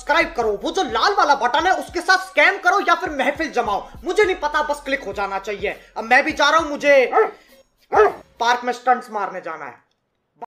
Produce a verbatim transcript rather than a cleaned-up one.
Subscribe करो, वो जो लाल वाला बटन है उसके साथ स्कैम करो या फिर महफिल जमाओ, मुझे नहीं पता, बस क्लिक हो जाना चाहिए। अब मैं भी जा रहा हूं, मुझे पार्क में स्टंट्स मारने जाना है।